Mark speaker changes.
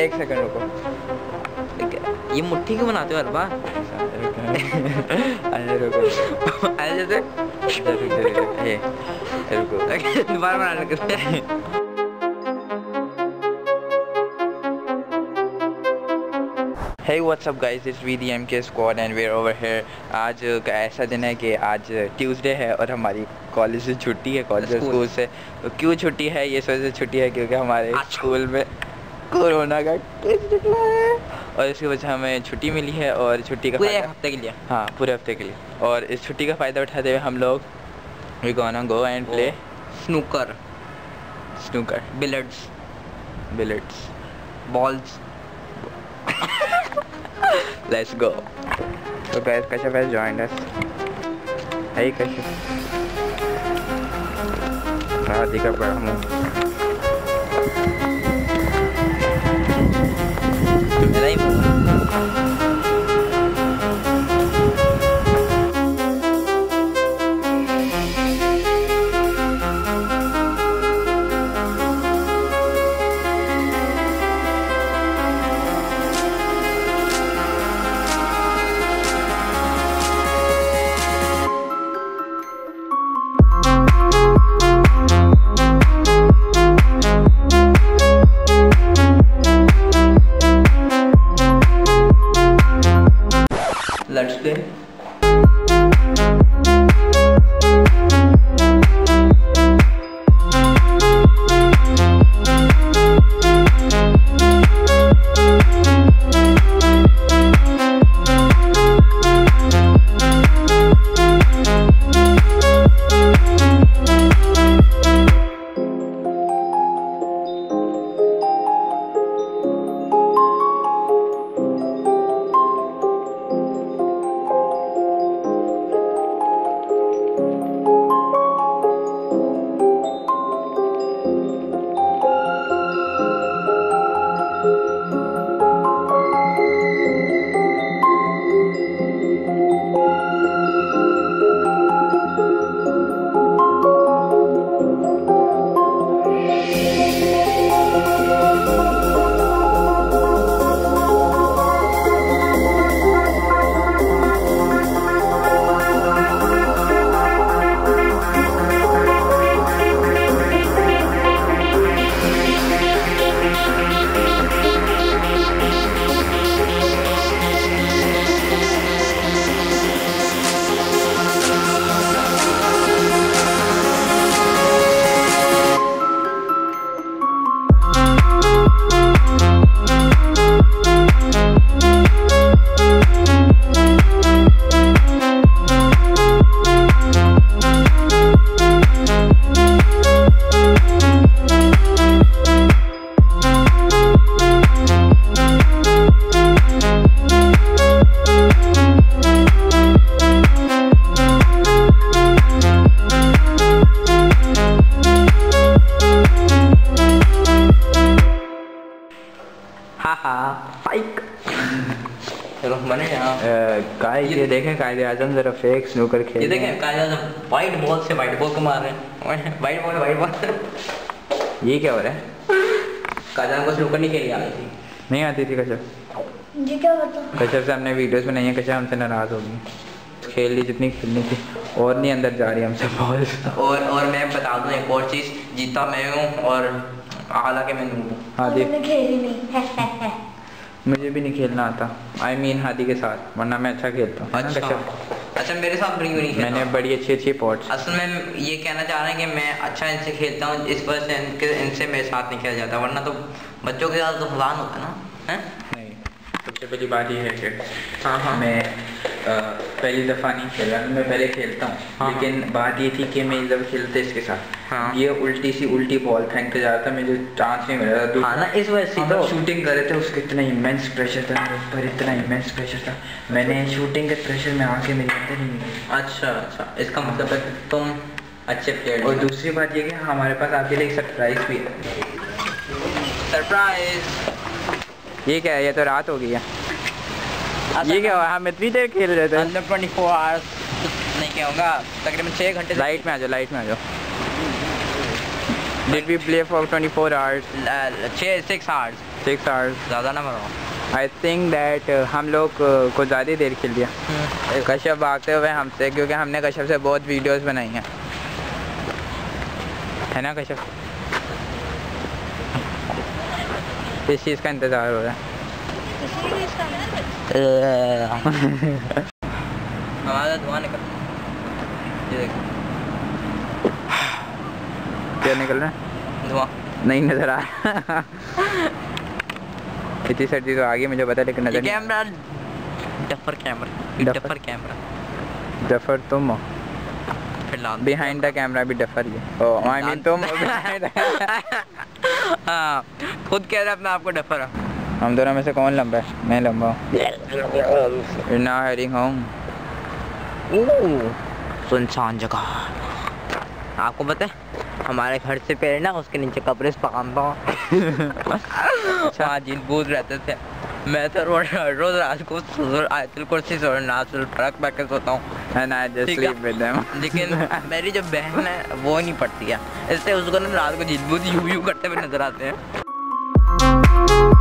Speaker 1: एक सेकंड रुको,
Speaker 2: ये मुट्ठी क्यों बनाते हो हर बार?
Speaker 1: रुको
Speaker 2: ऐसे
Speaker 1: रुको
Speaker 2: दोबारा बना लेते हैं।
Speaker 1: Hey what's up guys, it's we the MK squad and we're over here। आज का ऐसा दिन है कि आज ट्यूसडे है और हमारी कॉलेज से छुट्टी है, कॉलेज स्कूल से। तो क्यों छुट्टी है? ये सोच से छुट्टी है क्योंकि हमारे स्कूल में कोरोना का टेस्ट निकला है और इसकी वजह हमें छुट्टी मिली है। और छुट्टी का
Speaker 2: पूरे हफ्ते के लिए,
Speaker 1: हाँ पूरे हफ्ते के लिए। और इस छुट्टी का फ़ायदा उठाते हुए हम लोग we gonna go and play
Speaker 2: snooker, billiards, balls।
Speaker 1: Let's go। So guys, Kashyap has joined us। Hey Kashyap। राधी का बड़ा मुँह।
Speaker 2: मेरा ही मुँह। Let's play। चलो बने यहाँ।
Speaker 1: ये देखें क्वाइड-ए-आज़म जरा फेक स्नूकर खेल।
Speaker 2: ये देखें क्वाइड-ए-आज़म वाइट बॉल से वाइट बॉल को मार रहे हैं। वाइट बॉल
Speaker 1: ये क्या हो रहा है?
Speaker 2: क्वाइड-ए-आज़म को स्नूकर नहीं खेली आती थी।
Speaker 1: नहीं आती थी कश्यप?
Speaker 3: जी क्या बता?
Speaker 1: कश्यप से हमने वीडियोस बनाई हैं, कश्यप हमसे नाराज़ होगी। खेल ली जितनी खेलनी थी और नहीं अंदर जा रही हमसे बॉल।
Speaker 2: और मैं बता दूँ एक और चीज़, जीता मैं हूँ और हालांकि मैं नूब हूँ।
Speaker 3: हादी खेली नहीं।
Speaker 1: मुझे भी नहीं खेलना आता। I mean हादी के साथ, वरना मैं अच्छा खेलता हूँ।
Speaker 2: अच्छा मेरे साथ नहीं खेलता।
Speaker 1: मैंने बड़ी अच्छी पॉट्स।
Speaker 2: असल में ये कहना चाह रहे हैं कि मैं अच्छा इनसे खेलता हूँ, इस वजह से इनसे मेरे साथ नहीं खेला जाता, वरना तो बच्चों के साथ तो फलान होता ना है।
Speaker 1: नहीं, सबसे पहली बात ये है कि मैं पहली दफ़ा नहीं खेला। मैं पहले खेलता हूँ, लेकिन बात ये थी कि मैं जब खेलते इसके साथ ये उल्टी बॉल फेंकते जा रहा था, मुझे चांस नहीं मिल रहा था।
Speaker 2: ना इस वजह से तो
Speaker 1: शूटिंग कर रहे थे, उसका इतना इमेंस प्रेशर था मेरे ऊपर, इतना इमेंस प्रेशर था। मैंने शूटिंग के प्रेशर में आके मेरे अंदर ही नहीं।
Speaker 2: अच्छा, इसका मतलब है तुम अच्छे प्लेयर।
Speaker 1: और दूसरी बात ये कि हमारे पास आपके लिए एक सरप्राइज भी है।
Speaker 2: सरप्राइज!
Speaker 1: ये क्या है? ये तो रात हो गई है। ये क्या हुआ? हम इतनी देर खेल रहे थे।
Speaker 2: अंदर 24 आवर्स नहीं क्या होगा, तकरीबन 6 घंटे।
Speaker 1: लाइट में आ जाओ। Did we play for 24 hours?
Speaker 2: 6 hours.
Speaker 1: 6 hours.
Speaker 2: ज़्यादा ना बताओ।
Speaker 1: आई थिंक दैट हम लोग को ज़्यादा देर खेल लिया। कश्यप भागते हुए हमसे, क्योंकि हमने कश्यप से बहुत वीडियोस बनाई हैं, है ना कश्यप? इस चीज़ का इंतज़ार हो रहा है।
Speaker 2: हमारा धुआं निकल, ये देखो
Speaker 1: क्या निकल रहा है?
Speaker 2: धुआं
Speaker 1: नहीं नज़र आ रहा। इतनी सर्दी तो आ गई मुझे पता, लेकिन नज़र
Speaker 2: कैमरा डफर कैमरा
Speaker 1: डफर तुम हो,
Speaker 2: फिलहाल
Speaker 1: बिहाइंड द कैमरा भी डफर ही है। ओह आई मीन तुम
Speaker 2: हाँ, खुद कह रहे अपने आप को डफर।
Speaker 1: हम दोनों में से कौन लंबा है? मैं लंबा हूँ। ना हेडिंग होम,
Speaker 2: सुनसान जगह। आपको पता है हमारे घर से पहले ना उसके नीचे कब्रिस पकाता हूँ। अच्छा, जिन बूझ रहते थे। मैं तो रोज रात को आयतुल कुर्सी नाजुल फरक पा के सोता हूँ, लेकिन मेरी जो बहन है वो नहीं पड़ती है, इसलिए उसको ना रात को जिन बूझ यूं करते हुए नजर आते हैं।